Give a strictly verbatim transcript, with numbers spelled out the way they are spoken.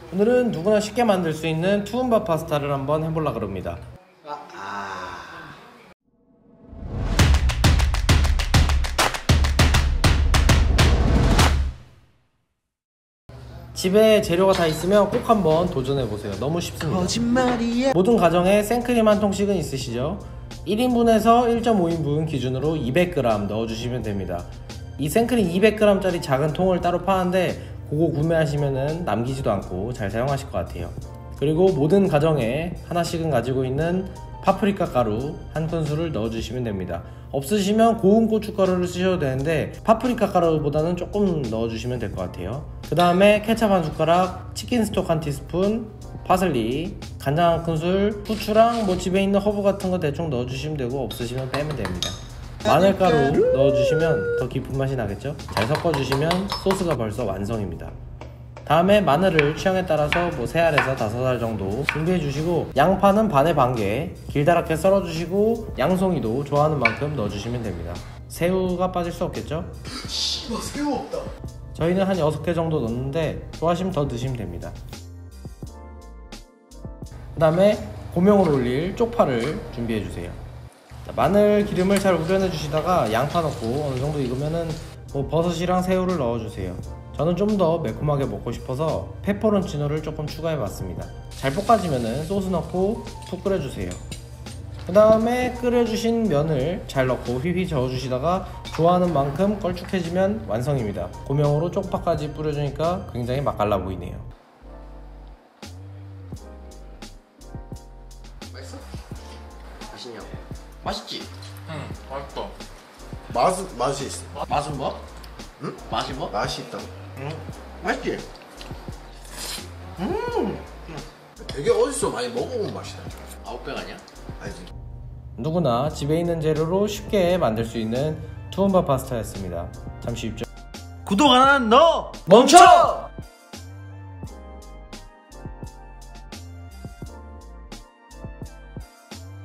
오늘은 누구나 쉽게 만들 수 있는 투움바 파스타를 한번 해보려고 합니다. 아, 아. 집에 재료가 다 있으면 꼭 한번 도전해보세요. 너무 쉽습니다. 거짓말이야. 모든 가정에 생크림 한 통씩은 있으시죠? 일 인분에서 일 점 오 인분 기준으로 이백 그램 넣어주시면 됩니다. 이 생크림 이백 그램 짜리 작은 통을 따로 파는데 그거 구매하시면 남기지도 않고 잘 사용하실 것 같아요. 그리고 모든 가정에 하나씩은 가지고 있는 파프리카 가루 한 큰술을 넣어주시면 됩니다. 없으시면 고운 고춧가루를 쓰셔도 되는데 파프리카 가루보다는 조금 넣어주시면 될 것 같아요. 그 다음에 케첩 한 숟가락, 치킨 스톡 한 티스푼, 파슬리, 간장 한 큰술, 후추랑 뭐 집에 있는 허브 같은 거 대충 넣어주시면 되고 없으시면 빼면 됩니다. 마늘가루 넣어주시면 더 깊은 맛이 나겠죠? 잘 섞어주시면 소스가 벌써 완성입니다. 다음에 마늘을 취향에 따라서 뭐 세 알에서 다섯 알 정도 준비해 주시고, 양파는 반에 반개 길다랗게 썰어 주시고 양송이도 좋아하는 만큼 넣어 주시면 됩니다. 새우가 빠질 수 없겠죠? 씨발 새우 없다. 저희는 한 여섯 개 정도 넣는데 좋아하시면 더 넣으시면 됩니다. 그 다음에 고명으로 올릴 쪽파를 준비해 주세요. 자, 마늘 기름을 잘 우려내 주시다가 양파 넣고 어느 정도 익으면은 뭐 버섯이랑 새우를 넣어 주세요. 저는 좀 더 매콤하게 먹고 싶어서 페퍼론치노를 조금 추가해 봤습니다. 잘 볶아지면은 소스 넣고 푹 끓여주세요. 그 다음에 끓여주신 면을 잘 넣고 휘휘 저어주시다가 좋아하는 만큼 걸쭉해지면 완성입니다. 고명으로 쪽파까지 뿌려주니까 굉장히 맛깔나 보이네요. 맛있어? 맛있냐? 맛있지? 응, 맛있다. 맛은 맛이 있어. 맛은 뭐? 응? 맛이 뭐? 맛이 있다. 응. 맛있지? 음. 되게 어디서 많이 먹어본 맛이다. 아웃백 아니야? 알지? 누구나 집에 있는 재료로 쉽게 만들 수 있는 투움바 파스타였습니다. 참 쉽죠? 구독 안 하는 너 멈춰!